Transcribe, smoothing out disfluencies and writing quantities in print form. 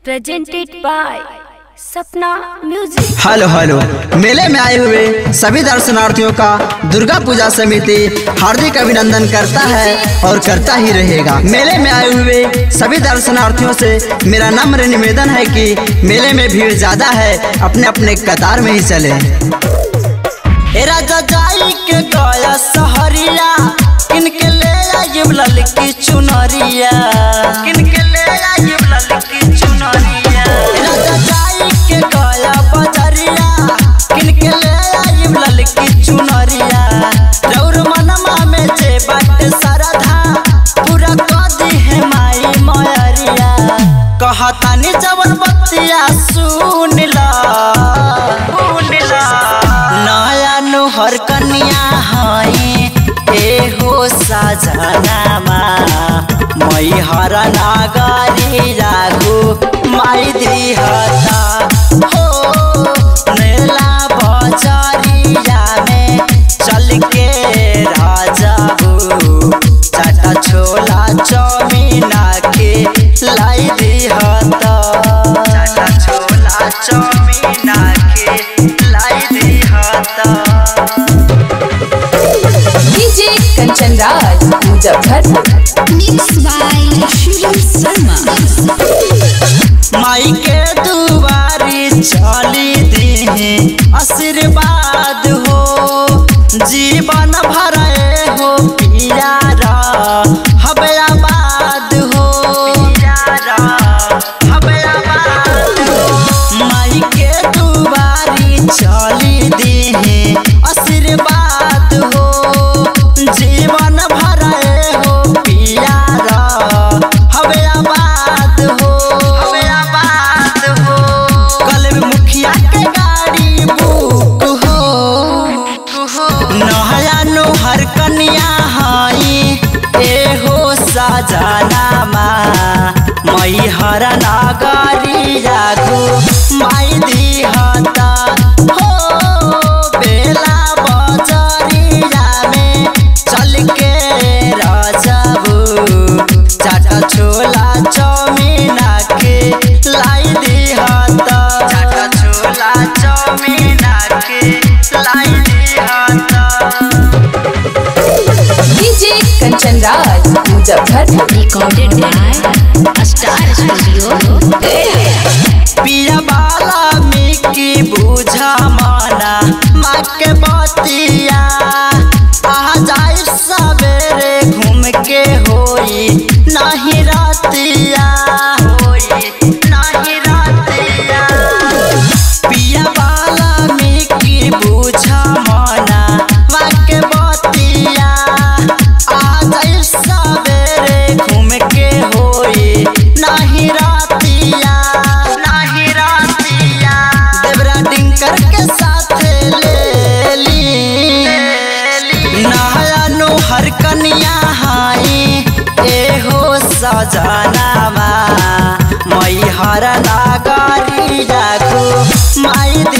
Presented by Sapna music. Hello hello, मेले में आए हुए सभी दर्शनार्थियों का दुर्गा पूजा समिति हार्दिक अभिनंदन करता है और करता ही रहेगा। मेले में आए हुए सभी दर्शनार्थियों से मेरा नम्र निवेदन है कि मेले में भीड़ ज्यादा है, अपने अपने कतार में ही चले। राजा जाई के गया सहरिया, किनके ले आइब ललकी चुनरिया, किनके ले आइब ललकी चुनरिया। राजा जाई के गया बजरिया, किनके ले आइब ललकी चुनरिया। रौर मनमा में जे बात सरधा, पूरा कर दी है माई मयरिया। कहतानी जवन बतिया सुन ला, हर कन्या हई एहो सजनामा, मई हर नागरी राघु माई दिहता हो। नेला बजरिया में चल के राजाबू, चाटा छोला चौमीना के लाई दिहता, चाटा छोला चौमीना के लाई दिहता। Kanchan Raj Muzaffarpur, mix by Shivam Sharma. माई के दुआरी चली दी आशीर्वाद हो, जीवन भरे हो पियारा हबे आबाद हो, पियारा हबे आबाद हो। माई के दुआरी चली दी आशीर्वाद हो, जीवन भरे हो पियारा हवे आबाद हो, हवे आबाद हो। कल में मुखिया के गाड़ी बुक हो, नहया नोहर कन्या हई एहो सजनामा, मई हर नागरी राघु माई दिहता हो। बेला बजरिया में चल के राजाबू, चाटा छोला चौमीना के लाई दिहता, चाटा छोला चौमीना के लाई दिहता। DJ Kanchan Raj Muzaffarpur, recorded by star studio. पिया बाला मिकी बुझा माना माँ के बतिया, आ जाए सवेरे घूम के होई नहीं रातिया, होई नहीं रातिया। पिया बाला मिकी बुझा माना माँ के बतिया, आ जाए सवेरे घूम के होई नहीं रातिया, नहीं रातिया। देवरा डिंकर के साथ ले ली, नहया नोहर कन्या हई एहो सजनामा, मई हर नागरी राघु माई